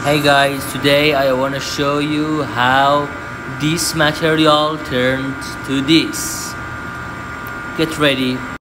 Hey guys, today I want to show you how this material turned to this. Get ready.